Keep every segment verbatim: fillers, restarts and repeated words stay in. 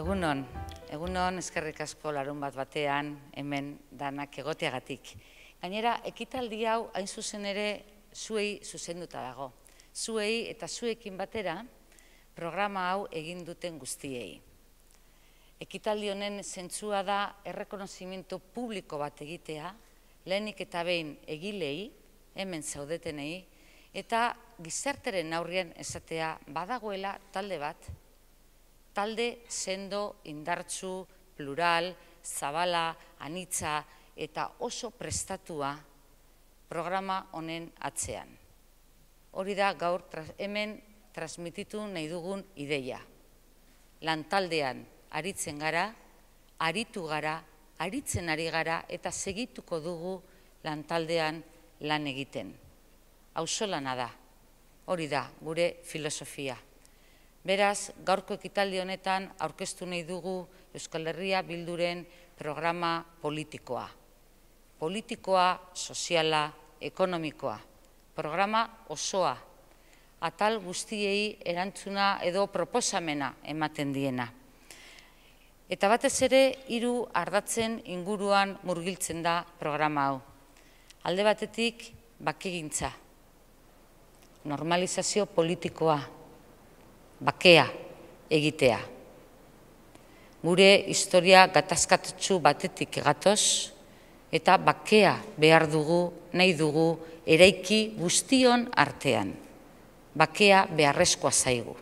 Egunon, egunon eskerrik asko larun bat batean hemen danak egoteagatik. Gainera, ekitaldi hau hain zuzen ere zuei zuzenduta dago. Zuei eta zuekin batera programa hau egin duten guztiei. Ekitaldi honen zentzua da errekonozimentu publiko bat egitea, lehenik eta behin egilei, hemen zaudetenei, eta gizarteren aurrean esatea badagoela talde bat, talde sendo, indartsu, plural, zabala, anitza eta oso prestatua programa honen atzean. Hori da gaur hemen transmititu nahi dugun ideia. Lantaldean aritzen gara, aritu gara, aritzen ari gara eta segituko dugu lantaldean lan egiten. Auzolana da, hori da gure filosofia. Beraz, gaurko ekitaldi honetan aurkeztu nahi dugu Euskal Herria Bilduren programa politikoa. Politikoa, soziala, ekonomikoa. Programa osoa. Atal guztiei erantzuna edo proposamena ematen diena. Eta batez ere, hiru ardatzen inguruan murgiltzen da programa hau. Alde batetik, bakegintza. Normalizazio politikoa. Bakea egitea. Gure historia gatazkatutsu batetik gatoz, eta bakea behar dugu, nahi dugu, eraiki guztion artean. Bakea beharrezkoa zaigu.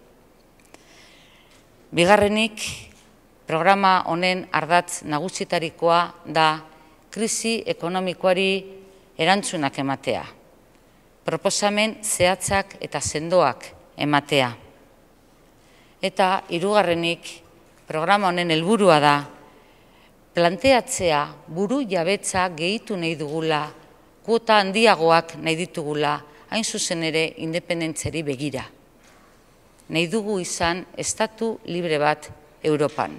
Bigarrenik, programa honen ardatz nagusitarikoa da krisi ekonomikoari erantzunak ematea. Proposamen zehatzak eta sendoak ematea. Eta hirugarrenik, programa honen helburua da planteatzea buru jabetza gehitu nahi dugula, kuota handiagoak nahi ditugula, hain zuzen ere independentziari begira. Nahi dugu izan estatu libre bat Europan.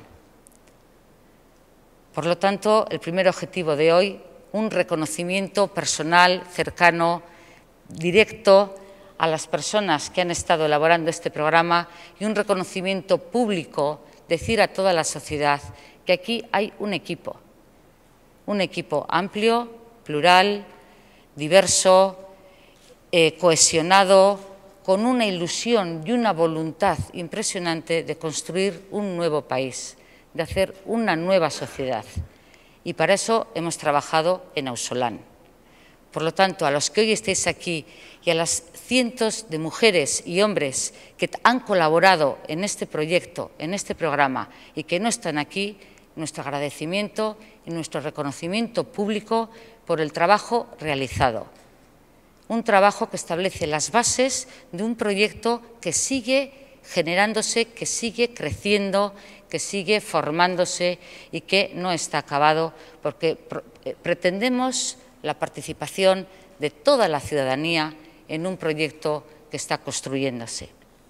Por lo tanto, el primer objetivo de hoy, un reconocimiento personal, cercano, directo, a las personas que han estado elaborando este programa y un reconocimiento público, decir a toda la sociedad que aquí hay un equipo, un equipo amplio, plural, diverso, eh, cohesionado, con una ilusión y una voluntad impresionante de construir un nuevo país, de hacer una nueva sociedad. Y para eso hemos trabajado en Auzolan. Por lo tanto, a los que hoy estéis aquí y a las cientos de mujeres y hombres que han colaborado en este proyecto, en este programa y que no están aquí, nuestro agradecimiento y nuestro reconocimiento público por el trabajo realizado. Un trabajo que establece las bases de un proyecto que sigue generándose, que sigue creciendo, que sigue formándose y que no está acabado, porque pretendemos la participación de toda la ciudadanía en un proyecto que está construyéndose.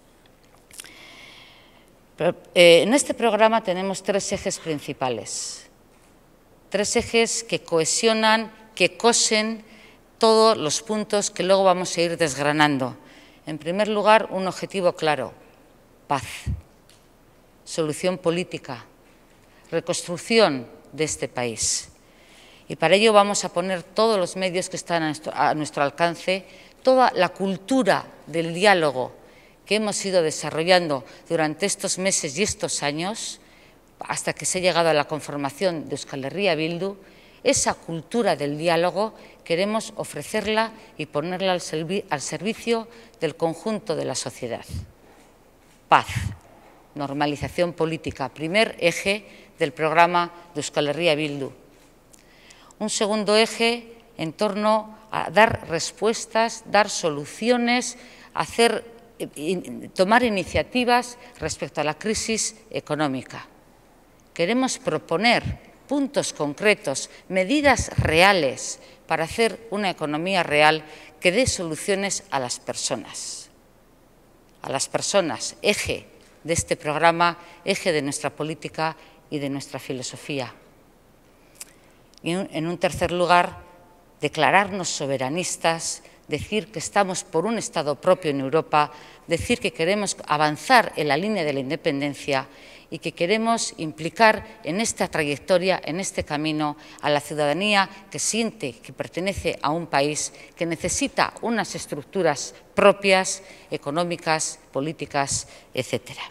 En este programa tenemos tres ejes principales, tres ejes que cohesionan, que cosen todos los puntos que luego vamos a ir desgranando. En primer lugar, un objetivo claro, paz, solución política, reconstrucción de este país. Y para ello vamos a poner todos los medios que están a nuestro, a nuestro alcance, toda la cultura del diálogo que hemos ido desarrollando durante estos meses y estos años, hasta que se ha llegado a la conformación de Euskal Herria Bildu, esa cultura del diálogo queremos ofrecerla y ponerla al, servi al servicio del conjunto de la sociedad. Paz, normalización política, primer eje del programa de Euskal Herria Bildu. Un segundo eje en torno a dar respuestas, dar soluciones, hacer, tomar iniciativas respecto a la crisis económica. Queremos proponer puntos concretos, medidas reales para hacer una economía real que dé soluciones a las personas. A las personas, eje de este programa, eje de nuestra política y de nuestra filosofía. Y en un tercer lugar, declararnos soberanistas, decir que estamos por un Estado propio en Europa, decir que queremos avanzar en la línea de la independencia y que queremos implicar en esta trayectoria, en este camino, a la ciudadanía que siente que pertenece a un país que necesita unas estructuras propias, económicas, políticas, etcétera.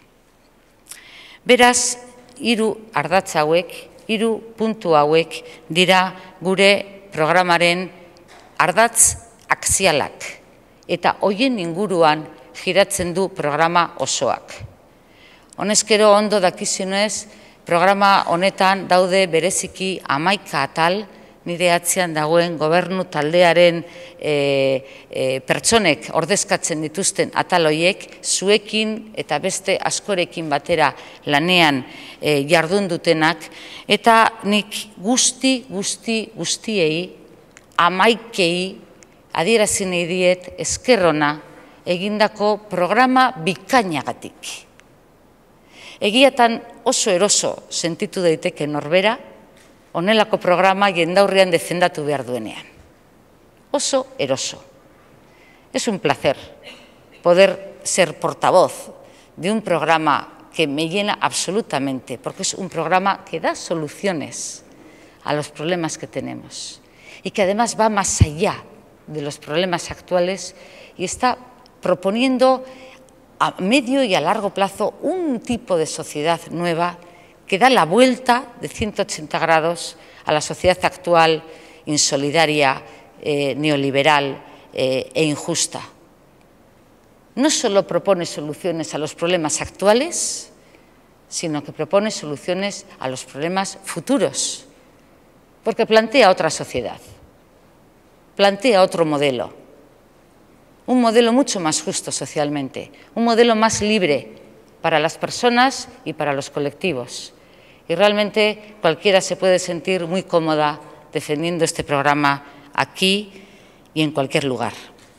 Beraz, hiru ardatz hauek, hiru puntu hauek dira gure programaren ardatz axialak, eta hoien inguruan giratzen du programa osoak. Honezkero ondo dakizunez, programa honetan daude bereziki hamaika atal, nire atzean dagoen gobernu taldearen e, e, pertsonek ordezkatzen dituzten atal horiek, zuekin eta beste askorekin batera lanean e, jardun dutenak, eta nik guzti, guzti, guztiei, hamaikei, adierazi nahi diet eskerrona egindako programa bikainagatik. Egiatan oso eroso sentitu daiteke norbera, honelako programa jendaurrean defendatu behar duenean. Oso eroso. Es un placer poder ser portavoz de un programa que me llena absolutamente, porque es un programa que da soluciones a los problemas que tenemos y que además va más allá de los problemas actuales y está proponiendo a medio y a largo plazo un tipo de sociedad nueva que da la vuelta de ciento ochenta grados a la sociedad actual, insolidaria, eh, neoliberal eh, e injusta. No solo propone soluciones a los problemas actuales, sino que propone soluciones a los problemas futuros, porque plantea otra sociedad, plantea otro modelo. Un modelo mucho más justo socialmente, un modelo más libre para las personas y para los colectivos. Y realmente cualquiera se puede sentir muy cómoda defendiendo este programa aquí y en cualquier lugar.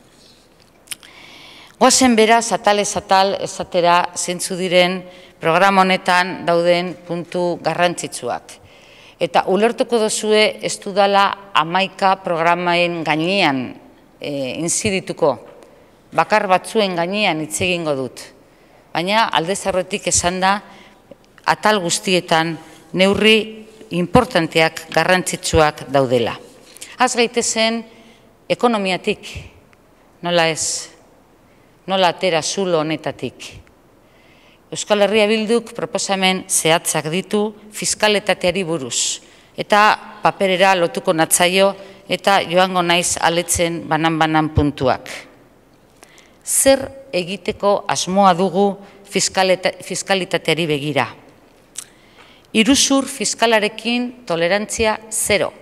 Goazen beraz, atalez atal, esatera zeintzu diren programa honetan dauden puntu garrantzitsuak. Eta ulertuko duzue ez dudala hamaika programaen gainean e, inzidituko. Bakar batzuen gainean hitz egingo dut. Baina aldez aurretik esan da atal guztietan neurri importanteak, garrantzitsuak daudela. Az gaitezen ekonomiatik, nola ez, nola atera zulo honetatik. Euskal Herria Bilduk proposamen zehatzak ditu fiskaletateari buruz, eta paperera lotuko natzaio eta joango naiz aletzen banan-banan puntuak. Zer egiteko asmoa dugu fiskalitateari begira? Iruzur fiskalarekin tolerantzia zero.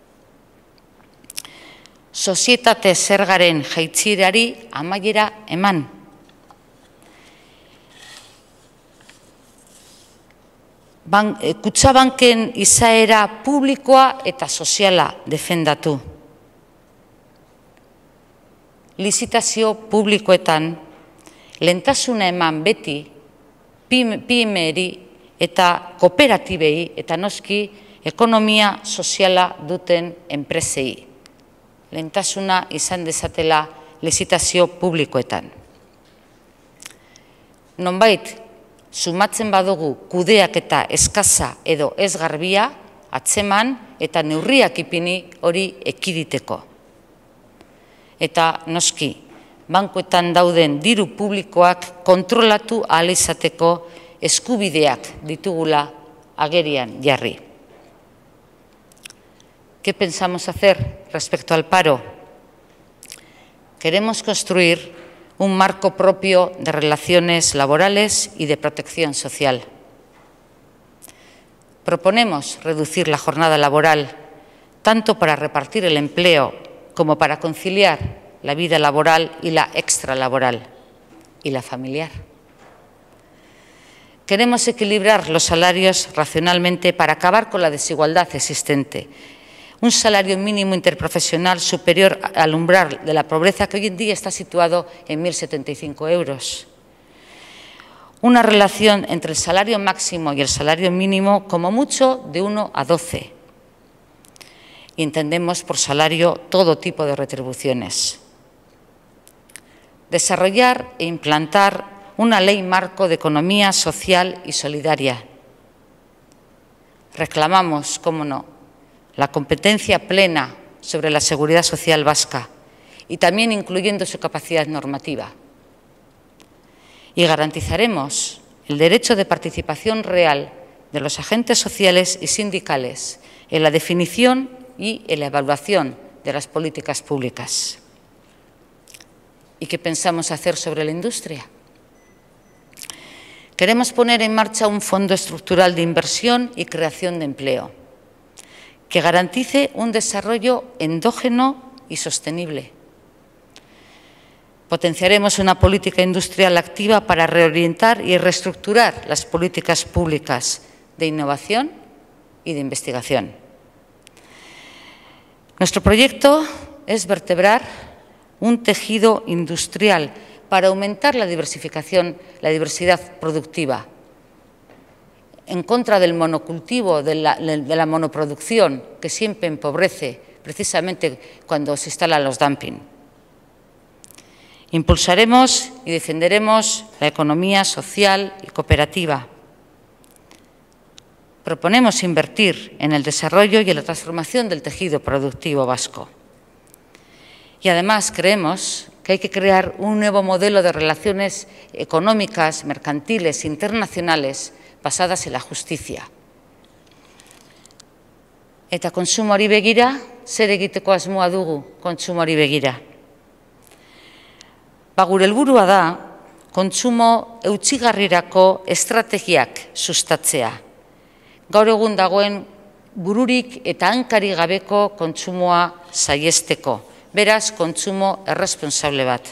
Sozietate zergaren jaitzierari amaiera eman. Ban, e, kutxabanken izaera publikoa eta soziala defendatu. Lizitazio publikoetan lehentasuna eman beti pymeeri eta kooperatibei eta noski ekonomia soziala duten enpresei. Lehentasuna izan dezatela lizitazio publikoetan. Nonbait, sumatzen badugu kudeak eta eskaza edo ez garbia, atzeman eta neurriak ipini hori ekiditeko. Eta noski, bankuetan dauden diru publikoak kontrolatu ahal izateko eskubideak ditugula agerian jarri. ¿Qué pensamos hacer respecto al paro? Queremos construir un marco propio de relaciones laborales y de protección social. Proponemos reducir la jornada laboral, tanto para repartir el empleo como para conciliar la vida laboral y la extralaboral y la familiar. Queremos equilibrar los salarios racionalmente para acabar con la desigualdad existente. Un salario mínimo interprofesional superior al umbral de la pobreza que hoy en día está situado en mil setenta y cinco euros. Una relación entre el salario máximo y el salario mínimo como mucho de uno a doce. Y entendemos por salario todo tipo de retribuciones. Desarrollar e implantar una ley marco de economía social y solidaria, Reclamamos, cómo no, la competencia plena sobre la seguridad social vasca y también incluyendo su capacidad normativa. Y garantizaremos el derecho de participación real de los agentes sociales y sindicales en la definición y en la evaluación de las políticas públicas. ¿Y qué pensamos hacer sobre la industria? Queremos poner en marcha un fondo estructural de inversión y creación de empleo que garantice un desarrollo endógeno y sostenible. Potenciaremos una política industrial activa para reorientar y reestructurar las políticas públicas de innovación y de investigación. Nuestro proyecto es vertebrar un tejido industrial para aumentar la diversificación, la diversidad productiva, en contra del monocultivo, de la, de la monoproducción, que siempre empobrece precisamente cuando se instalan los dumping. Impulsaremos y defenderemos la economía social y cooperativa. Proponemos invertir en el desarrollo y en la transformación del tejido productivo vasco. Y además creemos que hay que crear un nuevo modelo de relaciones económicas, mercantiles, internacionales, basadas en la justicia. Eta kontsumoari begira, zer egiteko asmoa dugu kontsumoari begira? Ba, gure helburua da, kontsumo eutxigarrirako estrategiak sustatzea. Gaur egun dagoen bururik eta hankari gabeko kontsumoa saihesteko. Beraz, kontsumo erresponsable bat.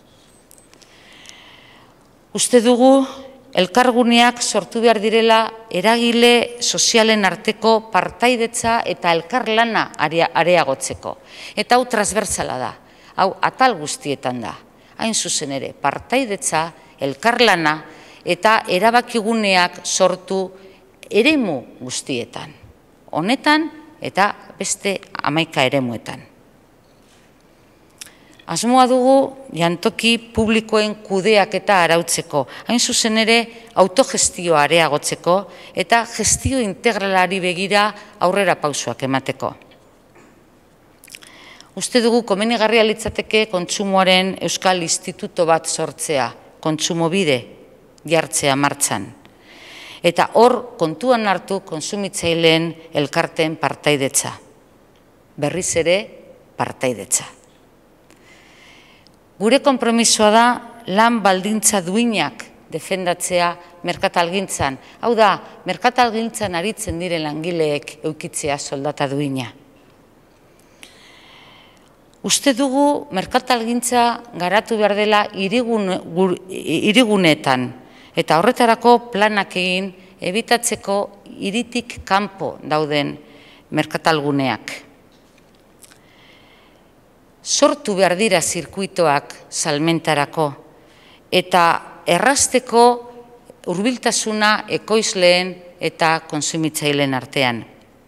Uste dugu, elkarguneak sortu behar direla eragile sozialen arteko partaidetza eta elkarlana areagotzeko. Eta hau transversala da, hau atal guztietan da. Hain zuzen ere, partaidetza, elkarlana eta erabakiguneak sortu eremu guztietan. Honetan eta beste hamaika eremuetan. Asmoa dugu jantoki publikoen kudeaketa arautzeko, hain zuzen ere autogestioa areagotzeko eta gestio integralari begira aurrera pausoak emateko. Uste dugu komenigarria litzateke kontsumoaren Euskal Instituto bat sortzea, kontsumobide jartzea martxan. Eta hor kontuan hartu kontsumitzaileen elkarteen partaidetza. Berriz ere partaidetza. Gure konpromisoa da lan baldintza duinak defendatzea merkatalgintzan. Hau da, merkatalgintzan aritzen diren langileek eukitzea soldata duina. Uste dugu merkatalgintza garatu behar dela hiriguneetan eta horretarako planak egin ebitatzeko hiritik kanpo dauden merkatalguneak. Sortu behar dira zirkuitoak salmentarako eta errazteko hurbiltasuna ekoizleen eta kontsumitzaileen artean.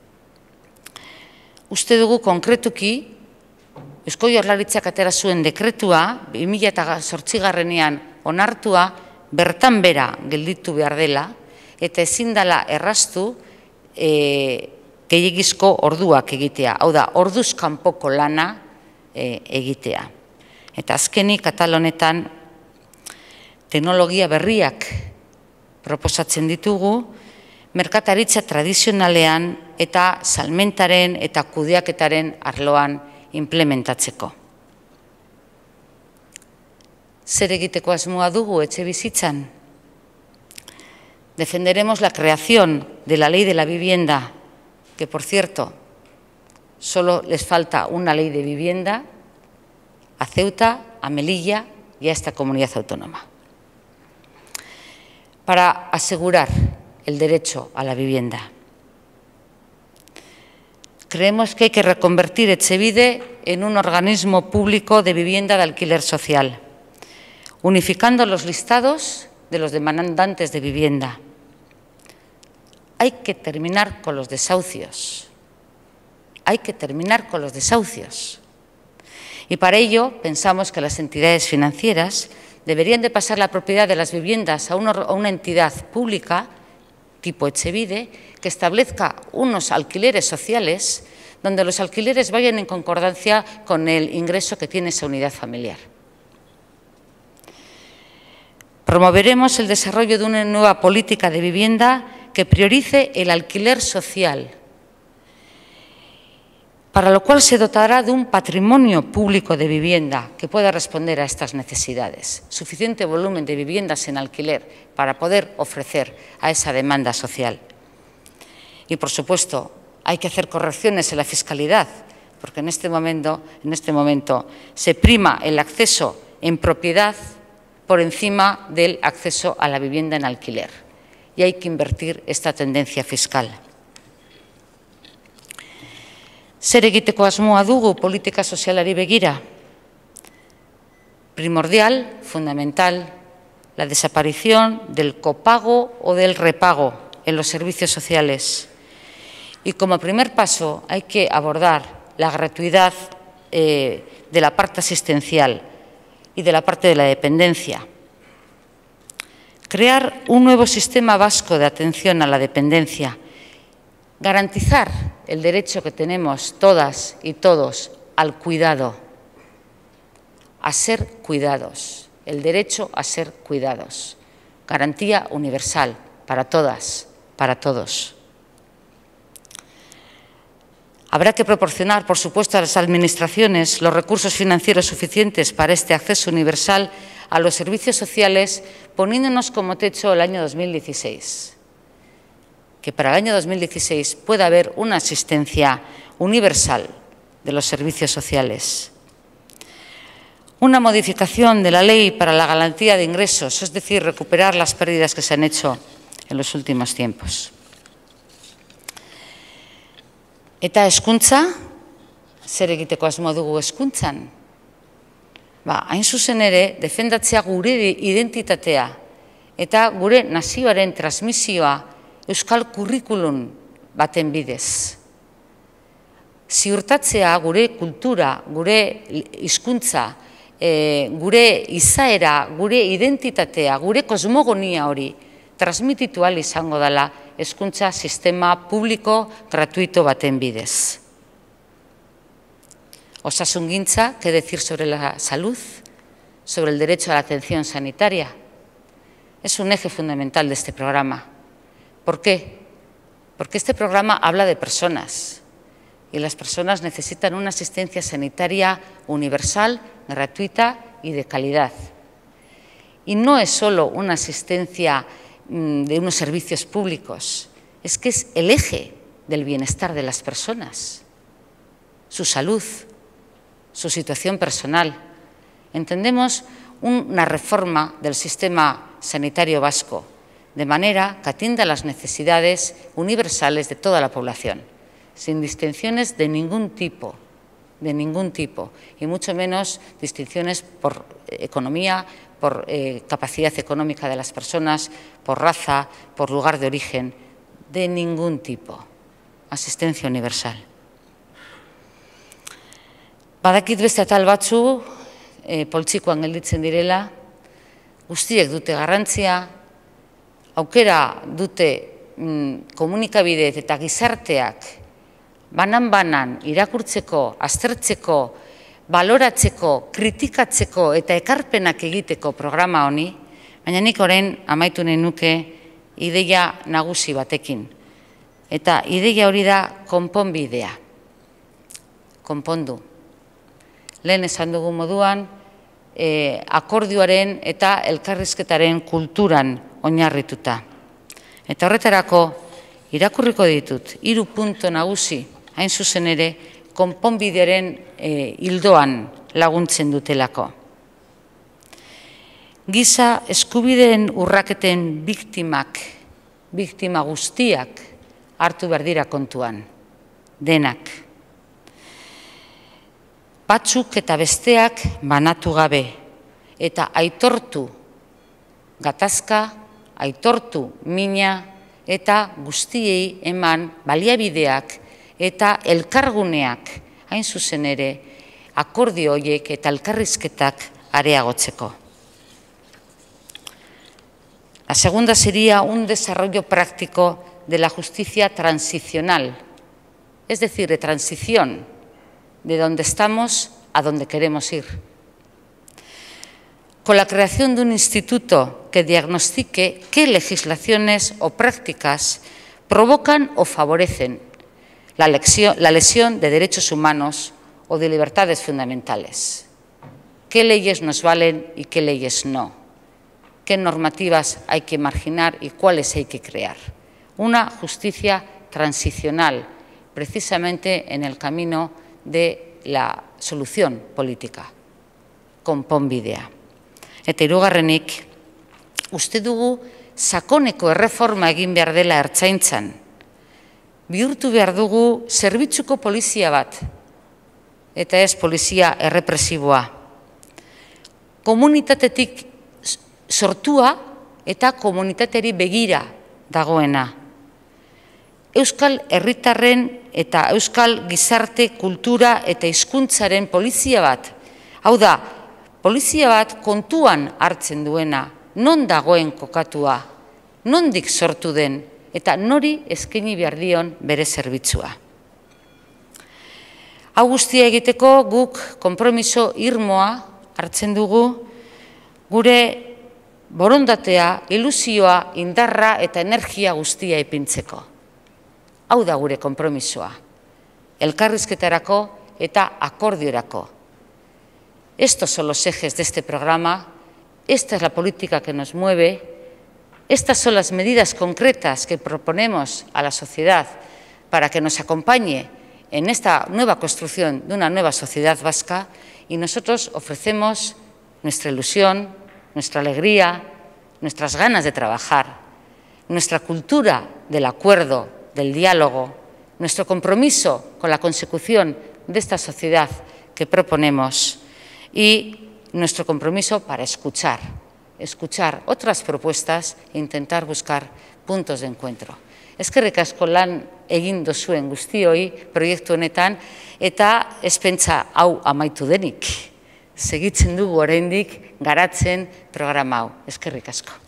Uste dugu konkretuki, Eusko Jaurlaritzak atera zuen dekretua, bi mila zortzigarrenean onartua, bertan bera gelditu behar dela, eta ezin dela erraztu gehiegizko orduak egitea. Hau da, orduz kanpoko lana egitea. Eta azkenik atal honetan teknologia berriak proposatzen ditugu, merkataritza tradizionalean eta salmentaren eta kudeaketaren arloan implementatzeko. Zer egiteko asmoa dugu etxe bizitzan? Defenderemos la creación de la ley de la vivienda, que por cierto, solo les falta una ley de vivienda a Ceuta, a Melilla y a esta comunidad autónoma, para asegurar el derecho a la vivienda. Creemos que hay que reconvertir Etxebide en un organismo público de vivienda de alquiler social, unificando los listados de los demandantes de vivienda. Hay que terminar con los desahucios. Hay que terminar con los desahucios. Y para ello pensamos que las entidades financieras deberían de pasar la propiedad de las viviendas a una, a una entidad pública tipo Etxebide, que establezca unos alquileres sociales donde los alquileres vayan en concordancia con el ingreso que tiene esa unidad familiar. Promoveremos el desarrollo de una nueva política de vivienda que priorice el alquiler social, para lo cual se dotará de un patrimonio público de vivienda que pueda responder a estas necesidades. Suficiente volumen de viviendas en alquiler para poder ofrecer a esa demanda social. Y, por supuesto, hay que hacer correcciones en la fiscalidad, porque en este momento, en este momento se prima el acceso en propiedad por encima del acceso a la vivienda en alquiler. Y hay que invertir esta tendencia fiscal. Zer egiteko asmoa dugu politika sozialari begira? Primordial, fundamental, la desaparición del copago o del repago en los servicios sociales. Y como primer paso hay que abordar la gratuidad eh, de la parte asistencial y de la parte de la dependencia. Crear un nuevo sistema vasco de atención a la dependencia. Garantizar el derecho que tenemos todas y todos al cuidado, a ser cuidados, el derecho a ser cuidados. Garantía universal para todas, para todos. Habrá que proporcionar, por supuesto, a las administraciones los recursos financieros suficientes para este acceso universal a los servicios sociales, poniéndonos como techo el año dos mil dieciséis. Que para el año dos mil dieciséis pueda haber una asistencia universal de los servicios sociales. Una modificación de la ley para la garantía de ingresos, es decir, recuperar las pérdidas que se han hecho en los últimos tiempos. Eta hezkuntza, zer egiteko asmo dugu hezkuntzan? Ba, hain zuzen ere, defendatzea gure identitatea eta gure nazioaren transmisioa euskal kurrikulum baten bidez. Ziurtatzea gure kultura, gure hizkuntza, e, gure izaera, gure identitatea, gure kosmogonia hori transmititu ahal izango dela hezkuntza sistema publiko gratuito baten bidez. Osasungintza, ¿qué decir sobre la salud? Sobre el derecho a la atención sanitaria. Es un eje fundamental de este programa. ¿Por qué? Porque este programa habla de personas y las personas necesitan una asistencia sanitaria universal, gratuita y de calidad. Y no es solo una asistencia mmm, de unos servicios públicos, es que es el eje del bienestar de las personas, su salud, su situación personal. Entendemos una reforma del sistema sanitario vasco, de manera que atienda las necesidades universales de toda la población, sin distinciones de ningún tipo, de ningún tipo, y mucho menos distinciones por economía, por eh, capacidad económica de las personas, por raza, por lugar de origen, de ningún tipo. Asistencia universal. Badakit beste atal batzu, eh, poltsikoan gelditzen direla, guztiek dute garrantzia, aukera dute mm, komunikabide eta gizarteak banan-banan irakurtzeko, aztertzeko, baloratzeko, kritikatzeko eta ekarpenak egiteko programa honi, baina nik orain amaitu nahi nuke ideia nagusi batekin. Eta ideia hori da konponbidea. Konpondu. Lehen esan dugu moduan, eh, akordioaren eta elkarrizketaren kulturan oinarrituta. Eta horretarako irakurriko ditut, hiru punto nagusi, hain zuzen ere, konponbidearen eh, hildoan laguntzen dutelako. Giza eskubideen urraketen biktimak, biktima guztiak hartu behar dira kontuan, denak. Batzuk eta besteak banatu gabe, eta aitortu gatazka, aitortu mina, eta guztiei eman baliabideak eta elkarguneak, hain zuzen ere, akordio horiek eta elkarrizketak areagotzeko. La segunda sería un desarrollo práctico de la justicia transicional, es decir, de transición, de donde estamos a donde queremos ir. Con la creación de un instituto que diagnostique qué legislaciones o prácticas provocan o favorecen la lesión, la lesión de derechos humanos o de libertades fundamentales. ¿Qué leyes nos valen y qué leyes no? ¿Qué normativas hay que marginar y cuáles hay que crear? Una justicia transicional, precisamente en el camino de la solución política, konponbidea. Eta hirugarrenik, uste dugu sakoneko erreforma egin behar dela ertzaintzan. Bihurtu behar dugu zerbitzuko polizia bat, eta ez polizia errepresiboa. Komunitatetik sortua eta komunitateri begira dagoena. Euskal herritarren eta euskal gizarte kultura eta hizkuntzaren polizia bat. Hau da, polizia bat kontuan hartzen duena, non dagoen kokatua, nondik sortu den, eta nori eskaini behar dion bere zerbitzua. Hau guztia egiteko guk konpromiso irmoa hartzen dugu, gure borondatea, ilusioa, indarra eta energia guztia ipintzeko. Hau da gure konpromisoa, elkarrizketarako eta akordiorako. Estos son los ejes de este programa, esta es la política que nos mueve, estas son las medidas concretas que proponemos a la sociedad para que nos acompañe en esta nueva construcción de una nueva sociedad vasca y nosotros ofrecemos nuestra ilusión, nuestra alegría, nuestras ganas de trabajar, nuestra cultura del acuerdo, del diálogo, nuestro compromiso con la consecución de esta sociedad que proponemos y nuestro compromiso para escuchar, escuchar otras propuestas e intentar buscar puntos de encuentro. Eskerrik asko lan egin duzuen guztioi proiektu honetan eta ez pentsa hau amaitu denik. Segitzen dugu oraindik garatzen programa hau. Eskerrik asko.